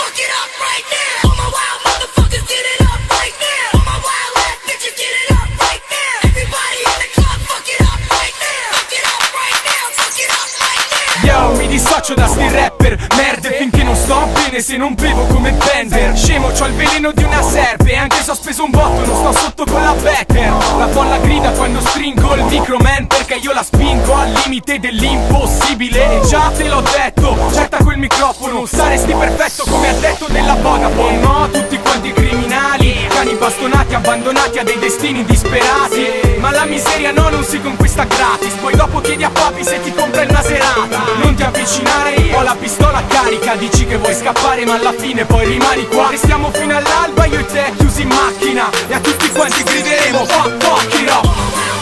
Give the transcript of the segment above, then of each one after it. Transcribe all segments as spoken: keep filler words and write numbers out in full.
fuck it up right now. All my wild motherfuckers get it up right now. All my wild ass bitches get it up right now. Everybody in the club, fuck it up right now. Fuck it up right now, fuck it up right now. Yo, mi dissocio da sti rapper, merde, finché non sto bene se non bevo come Bender. Scemo, c'ho il veleno di una serpe, anche se ho speso un botto, non sto sotto con la Becker. La folla grida quando stringo il microman, perché io la spingo al limite dell'impossibile. E già te l'ho detto, getta quel microfono, saresti perfetto come ha detto della Vodafone. No, tutti quanti criminali, cani bastonati, abbandonati a dei destini disperati. Ma la miseria no, non si conquista gratis. Poi dopo chiedi a papi se ti compra il Maserati. Non ti avvicinare, ho la pistola carica. Dici che vuoi scappare ma alla fine poi rimani qua. Restiamo fino all'alba io e te chiusi in macchina, e a tutti quanti grideremo fuck fuck it up.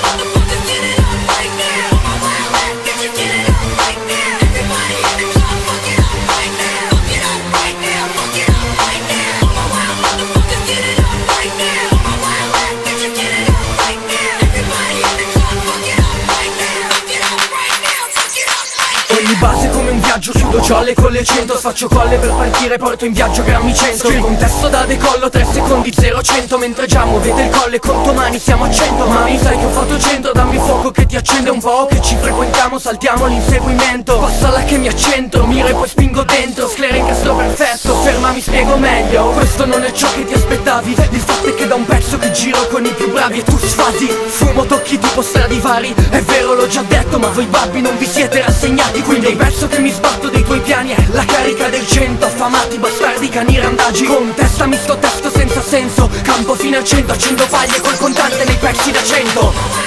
Ogni base come un viaggio, chiudo giolle con le cento. Faccio colle per partire, porto in viaggio grammi cento. Il contesto da decollo, tre secondi zero cento. Mentre già muovete il colle, conto mani, siamo a cento. Mami, sai che ho fatto cento, dammi fuoco che ti accende un po'. Che ci frequentiamo, saltiamo l'inseguimento. Passala che mi accento, miro e poi spingo dentro. Sclera in caso perfetto, ferma mi spiego meglio. Questo non è ciò che ti aspettavi. Il fatto è che da un pezzo che giro con i più bravi e tu sfasi. Fumo, tocchi tipo Stradivari. È vero, l'ho già detto, ma voi babbi non vi siete rassegnati. Quindi il pezzo che mi sbatto dei tuoi piani è la carica del cento. Affamati, bastardi, cani randagi. Con testa misto, testo senza senso. Campo fino al cento, accendo faglie col contante nei pezzi da cento.